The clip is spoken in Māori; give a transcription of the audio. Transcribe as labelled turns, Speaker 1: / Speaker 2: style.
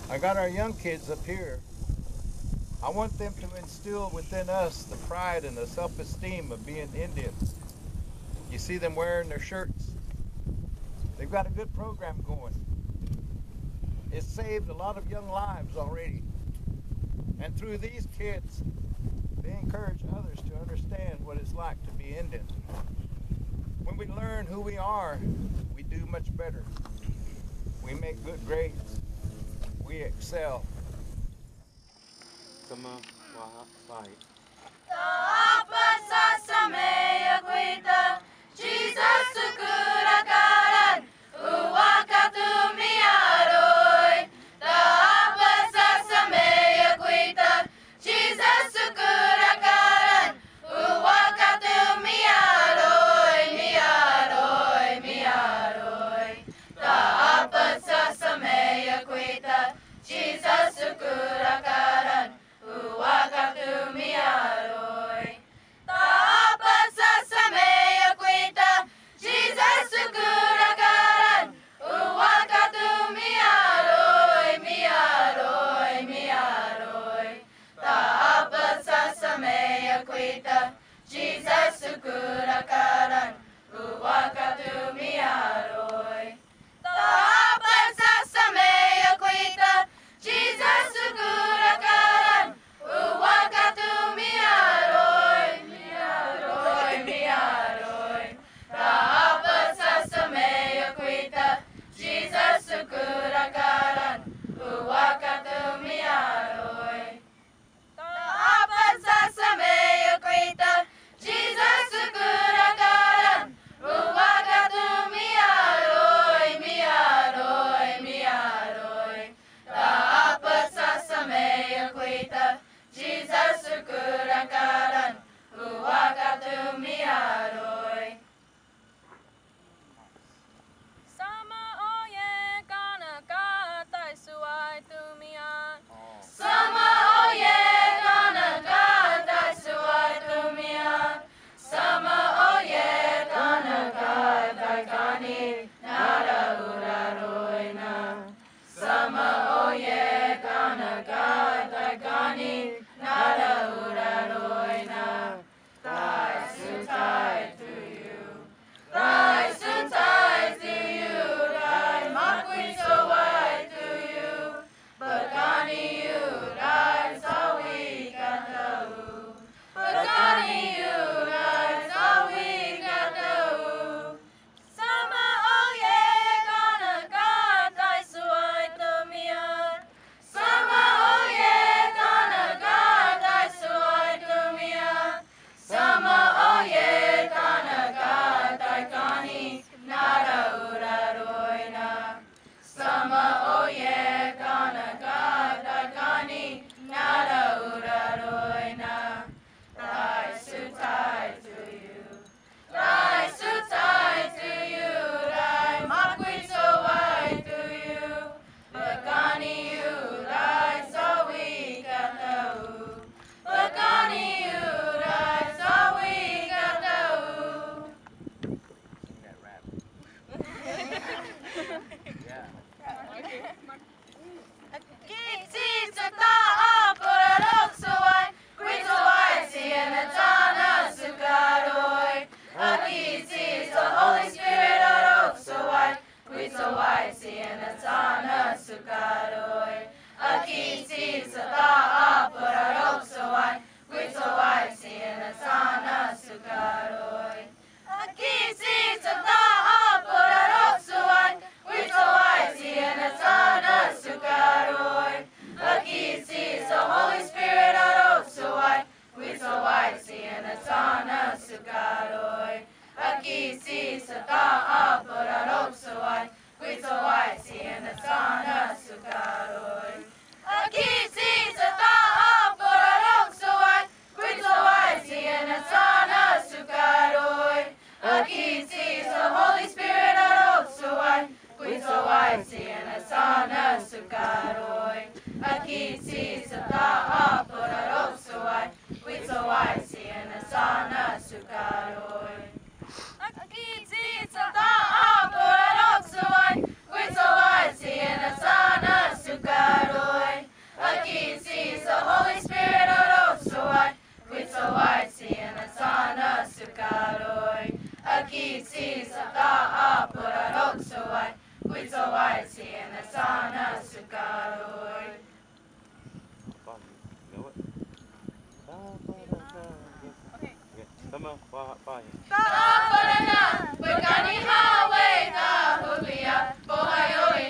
Speaker 1: I got our young kids up here. I want them to instill within us the pride and the self-esteem of being Indian. You see them wearing their shirts. They've got a good program going. It's saved a lot of young lives already. And through these kids, they encourage others to understand what it's like to be Indian. When we learn who we are, we do much better. We make good grades. We excel.
Speaker 2: Sama Wahai.
Speaker 3: Taapa sasameya kuita, Jesus sukurakaran, uwakatumi aroy. Taapa sasameya kuita, Jesus sukurakaran, uwakatumi aroy, mi aroy, mi aroy. Taapa sasameya kuita, Jesus sukurakaran, uwakatumi aroy. Taapa sasameya kuita, Jesus sukurakaran, uwakatumi aroy, mi aroy, mi aroy. Taapa sasameya kuita, Jesus sukurakaran, uwakatumi aroy. Taapa sasameya kuita, Jesus sukurakaran, uwakatumi aroy, mi aroy, mi aroy. Taapa sasameya kuita, Jesus sukurakaran, uwakatumi aroy. Taapa sasameya kuita, Jesus sukurakaran, uwakatumi aroy, mi aroy, mi aroy. Taapa sasameya kuita, Jesus sukurakaran, uwakatumi aroy.
Speaker 4: Sama oye kana katai suai tumian.
Speaker 3: Sama oye kana katai suai tumian. Sama oye kana katai kani nara uraroina. Sama oye kana katai kani nara uraroina. Tai sutai to you. Tai sutai to you. Tai makui so wai to you. Pagani you. Tai sawi katau. Pagani you. Tai sawi katau. Sama oye kana katai suai tumian. Sama oye kana katai suai tumian. Sama oye kana katai kani nara uraroina. Sama oye kana katai kani nara uraroina. Tai sutai to you. Tai sutai to you. Tai makui so wai to you. Pagani you. Tai sawi katau. Pagani you. Tai sawi katau.
Speaker 1: Sing that rap. Yeah.
Speaker 3: Kitsi sa taa porarok suway, kwito ay sienatana sukaroy. Kitsi sa Holy Spirit arok suway, kwito ay sienatana sukaroy. Kitsi sa taa porarok suway, kwito ay sienatana sukaroy. Kitsi sa taa porarok suway, kwito ay sienatana sukaroy. Kitsi sa Holy Spirit arok suway, kwito ay sienatana sukaroy. Kitsi sa taa porarok suway, kwito ay sienatana sukaroy. Kitsi sa taa porarok suway, kwito ay sienatana sukaroy. Kitsi sa Holy Spirit arok suway, kwito ay sienatana sukaroy. Kitsi sa taa porarok suway, kwito ay sienatana sukaroy. Kitsi sa taa porarok suway, kwito ay sienatana sukaroy.
Speaker 2: Sama Wahai.
Speaker 3: Taparana, Pagani Hawe, Tahulia, Bohayo,